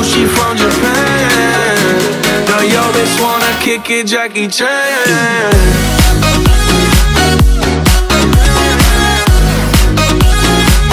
sushi from Japan. Now yo, bitch wanna kick it, Jackie Chan.